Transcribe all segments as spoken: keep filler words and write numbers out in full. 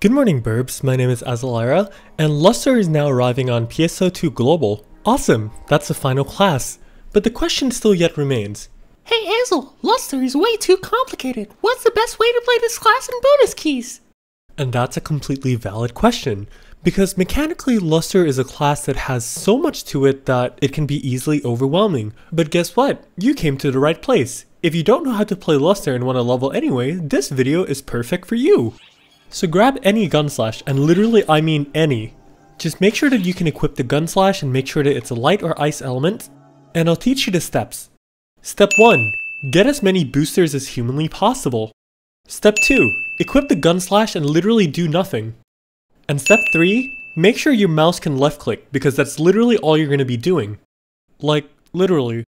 Good morning, Burbs. My name is Azalera, and Luster is now arriving on P S O two Global. Awesome, that's the final class. But the question still yet remains. Hey Azel, Luster is way too complicated. What's the best way to play this class in bonus keys? And that's a completely valid question, because mechanically Luster is a class that has so much to it that it can be easily overwhelming. But guess what? You came to the right place. If you don't know how to play Luster and want to level anyway, this video is perfect for you. So grab any Gunslash, and literally I mean any. Just make sure that you can equip the Gunslash and make sure that it's a light or ice element, and I'll teach you the steps. Step one. Get as many boosters as humanly possible. Step two. Equip the Gunslash and literally do nothing. And step three. Make sure your mouse can left click, because that's literally all you're going to be doing. Like, literally.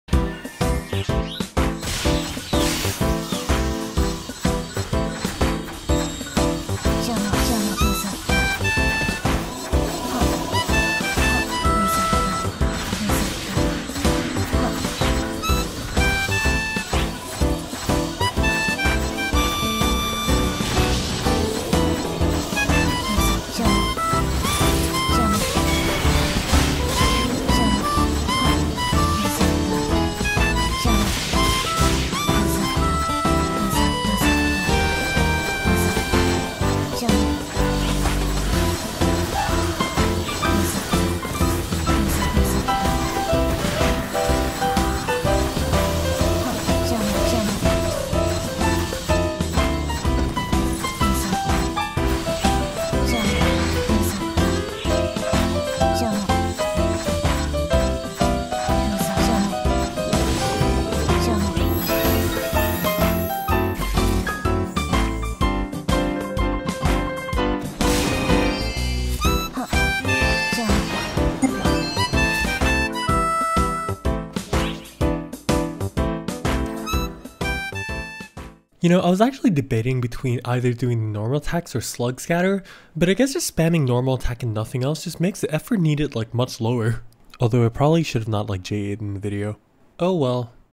You know, I was actually debating between either doing normal attacks or slug scatter, but I guess just spamming normal attack and nothing else just makes the effort needed like much lower. Although I probably should have not like J eight in the video. Oh well.